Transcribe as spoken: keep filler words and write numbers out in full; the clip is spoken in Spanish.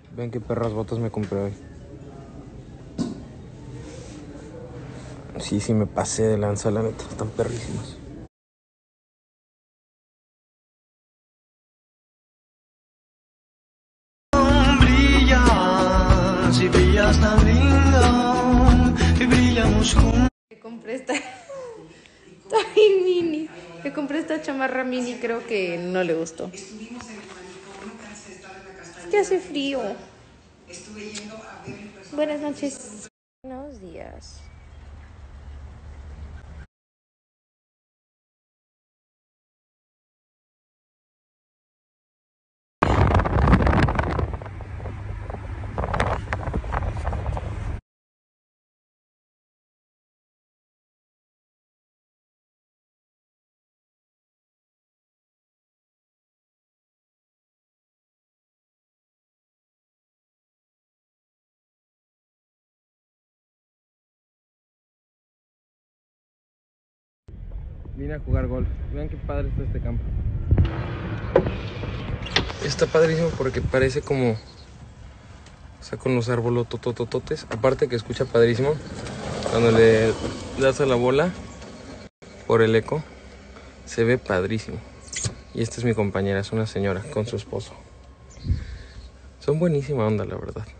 Vean qué perras botas me compré hoy. Sí, sí me pasé de lanza, la neta. Están perrísimas. Brillas y brillas tan lindo y brillamos juntos. Compré esta... Está bien mini. Le compré esta chamarra mini, creo que no le gustó. Es que hace frío. Buenas noches. Buenos días. Vine a jugar golf. Vean qué padre está este campo. Está padrísimo porque parece como... O sea, con los árboles tototototes. Aparte que escucha padrísimo cuando le das a la bola por el eco. Se ve padrísimo. Y esta es mi compañera, es una señora con su esposo. Son buenísima onda, la verdad.